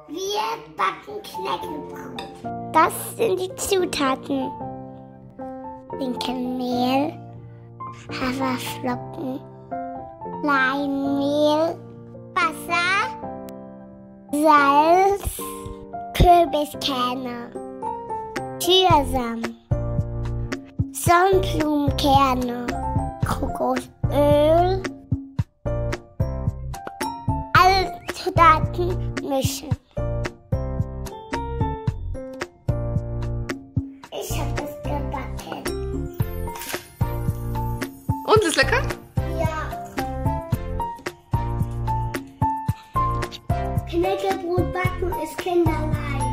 Wir backen Knäckebrot. Das sind die Zutaten. Dinkelmehl, Haferflocken, Leinmehl, Wasser, Salz, Kürbiskerne, Chiasamen, Sonnenblumenkerne, Kokosöl. Alle Zutaten mischen. Ich habe das gebacken. Und, ist lecker? Ja. Knäckebrot backen ist kinderleicht.